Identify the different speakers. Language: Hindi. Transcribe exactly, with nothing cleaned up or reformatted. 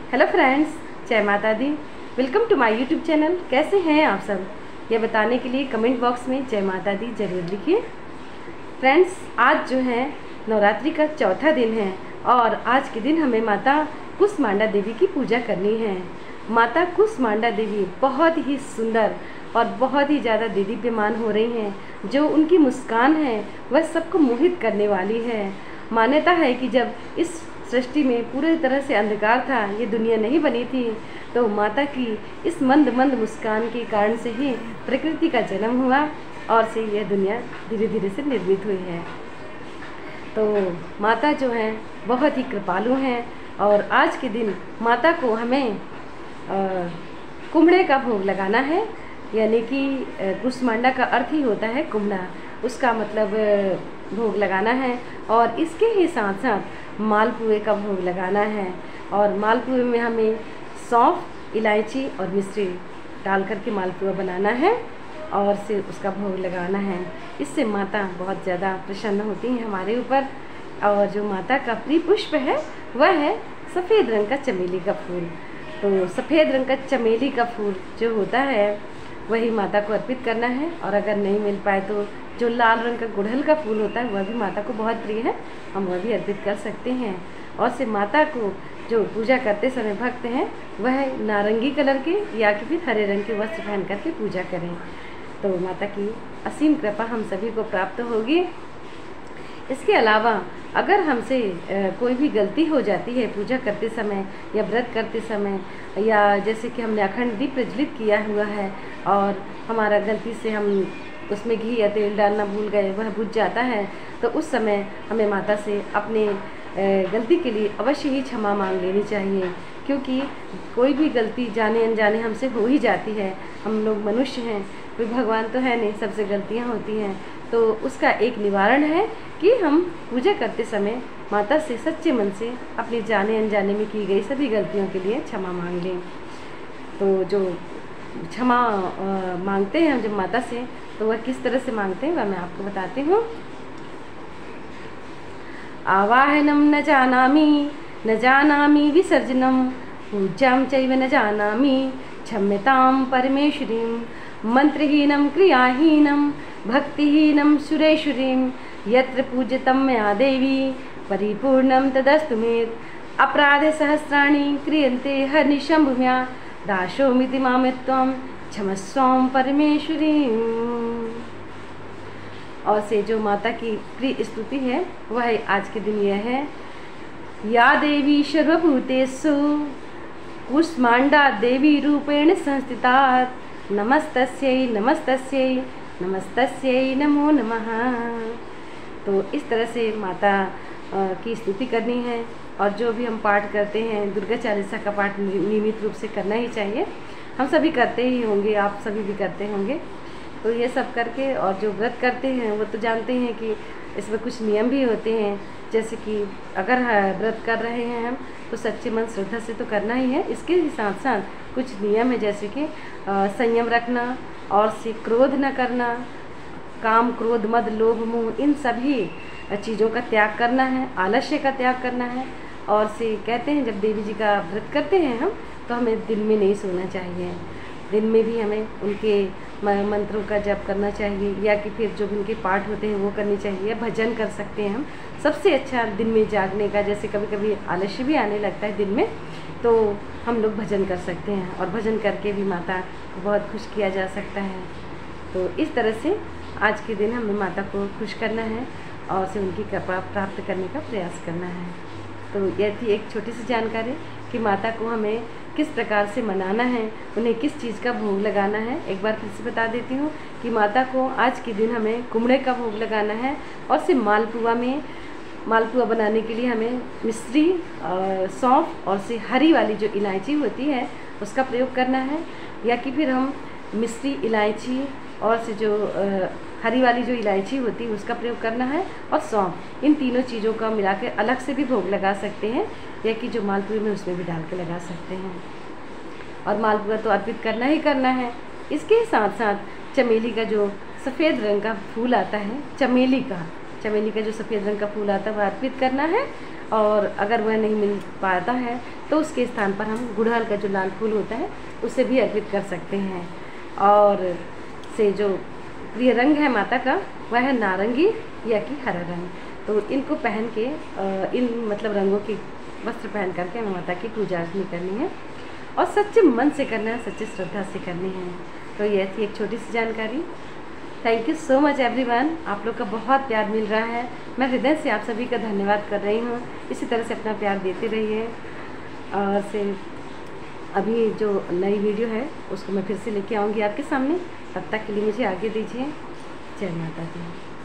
Speaker 1: हेलो फ्रेंड्स, जय माता दी। Welcome to my YouTube channel. कैसे हैं आप सब, ये बताने के लिए कमेंट बॉक्स में जय माता दी ज़रूर लिखिए। फ्रेंड्स, आज जो है नवरात्रि का चौथा दिन है और आज के दिन हमें माता कुसमांडा देवी की पूजा करनी है। माता कुसमांडा देवी बहुत ही सुंदर और बहुत ही ज़्यादा देदीप्यमान हो रही हैं। जो उनकी मुस्कान है वह सबको मोहित करने वाली है। मान्यता है कि जब इस सृष्टि में पूरी तरह से अंधकार था, ये दुनिया नहीं बनी थी, तो माता की इस मंद मंद मुस्कान के कारण से ही प्रकृति का जन्म हुआ और से यह दुनिया धीरे धीरे से निर्मित हुई है। तो माता जो हैं बहुत ही कृपालु हैं और आज के दिन माता को हमें कुम्हड़े का भोग लगाना है। यानी कि कुसमांडा का अर्थ ही होता है कुम्हड़ा, उसका मतलब भोग लगाना है। और इसके ही साथ साथ मालपुए का भोग लगाना है। और मालपुए में हमें सौंफ, इलायची और मिश्री डाल करके मालपुआ बनाना है और से उसका भोग लगाना है। इससे माता बहुत ज़्यादा प्रसन्न होती हैं हमारे ऊपर। और जो माता का प्रिय पुष्प है वह है सफ़ेद रंग का चमेली का फूल। तो सफ़ेद रंग का चमेली का फूल जो होता है वही माता को अर्पित करना है। और अगर नहीं मिल पाए तो जो लाल रंग का गुड़हल का फूल होता है वह भी माता को बहुत प्रिय है, हम वह भी अर्पित कर सकते हैं। और से माता को जो पूजा करते समय भक्त हैं वह नारंगी कलर के या कि फिर हरे रंग के वस्त्र पहन करके पूजा करें, तो माता की असीम कृपा हम सभी को प्राप्त होगी। इसके अलावा अगर हमसे कोई भी गलती हो जाती है पूजा करते समय या व्रत करते समय, या जैसे कि हमने अखंड दीप प्रज्वलित किया हुआ है और हमारा गलती से हम उसमें घी या तेल डालना भूल गए, वह बुझ जाता है, तो उस समय हमें माता से अपने गलती के लिए अवश्य ही क्षमा मांग लेनी चाहिए। क्योंकि कोई भी गलती जाने अनजाने हमसे हो ही जाती है। हम लोग मनुष्य हैं, कोई भगवान तो है नहीं, सबसे गलतियां होती हैं। तो उसका एक निवारण है कि हम पूजा करते समय माता से सच्चे मन से अपनी जाने अनजाने में की गई सभी गलतियों के लिए क्षमा मांग लें। तो जो क्षमा मांगते हैं हम जब माता से, तो वह किस तरह से मांगते हैं वह मैं आपको बताती हूँ। आवाहनम न जानामि न जानामि विसर्जनम पूज्याम चैव न जानामि क्षम्यतां परमेश्वरीं मंत्रहीनम क्रियाहीनम भक्तिहीनम सुरेश्वरीं यत्र पूज्यतम मया देवी परिपूर्णम तदस्तु मे अपराधे सहस्राणि क्रियन्ते हर्निशं भूम्या दाशोमिति मामित्वं क्षमस्वं परमेश्वरीं। और से जो माता की प्रिय स्तुति है वह आज के दिन यह है। या देवी सर्वभूतेषु कुसमांडा देवी रूपेण संस्थिता नमस्तस्यै नमस्तस्यै नमस्तस्यै नमो नमः। तो इस तरह से माता की स्तुति करनी है। और जो भी हम पाठ करते हैं, दुर्गा चालीसा का पाठ नियमित रूप से करना ही चाहिए। हम सभी करते ही होंगे, आप सभी भी करते होंगे। तो ये सब करके, और जो व्रत करते हैं वो तो जानते हैं कि इसमें कुछ नियम भी होते हैं। जैसे कि अगर व्रत कर रहे हैं हम तो सच्चे मन श्रद्धा से तो करना ही है। इसके ही साथ साथ कुछ नियम है, जैसे कि संयम रखना और से क्रोध न करना, काम क्रोध मद लोभ मोह इन सभी चीज़ों का त्याग करना है, आलस्य का त्याग करना है। और से कहते हैं जब देवी जी का व्रत करते हैं हम तो हमें दिन में नहीं सोना चाहिए। दिन में भी हमें उनके मंत्रों का जप करना चाहिए, या कि फिर जो भी उनके पाठ होते हैं वो करनी चाहिए, भजन कर सकते हैं हम। सबसे अच्छा दिन में जागने का, जैसे कभी कभी आलस्य भी आने लगता है दिन में, तो हम लोग भजन कर सकते हैं और भजन करके भी माता को बहुत खुश किया जा सकता है। तो इस तरह से आज के दिन हमें माता को खुश करना है और से उनकी कृपा प्राप्त करने का प्रयास करना है। तो यह थी एक छोटी सी जानकारी कि माता को हमें किस प्रकार से मनाना है, उन्हें किस चीज़ का भोग लगाना है। एक बार फिर से बता देती हूँ कि माता को आज के दिन हमें कुम्हड़े का भोग लगाना है। और से मालपुआ में मालपुआ बनाने के लिए हमें मिश्री, सौंफ और से हरी वाली जो इलायची होती है उसका प्रयोग करना है, या कि फिर हम मिश्री, इलायची और से जो आ, हरी वाली जो इलायची होती है उसका प्रयोग करना है, और सौंफ, इन तीनों चीज़ों का मिलाकर अलग से भी भोग लगा सकते हैं, या कि जो मालपुए में उसमें भी डाल के लगा सकते हैं। और मालपुआ तो अर्पित करना ही करना है। इसके साथ साथ चमेली का जो सफ़ेद रंग का फूल आता है, चमेली का चमेली का जो सफ़ेद रंग का फूल आता है वह अर्पित करना है। और अगर वह नहीं मिल पाता है तो उसके स्थान पर हम गुड़हल का जो लाल फूल होता है उसे भी अर्पित कर सकते हैं। और से जो प्रिय रंग है माता का वह है नारंगी या कि हरा रंग। तो इनको पहन के इन मतलब रंगों की वस्त्र पहन करके हमें माता की पूजा अर्चना करनी है और सच्चे मन से करना है, सच्ची श्रद्धा से करनी है। तो यह थी एक छोटी सी जानकारी। Thank you so much everyone. आप लोग का बहुत प्यार मिल रहा है, मैं हृदय से आप सभी का धन्यवाद कर रही हूँ। इसी तरह से अपना प्यार देते रहिए। और से अभी जो नई वीडियो है उसको मैं फिर से लेके आऊँगी आपके सामने। तब तक के लिए मुझे आगे दीजिए। जय माता दी।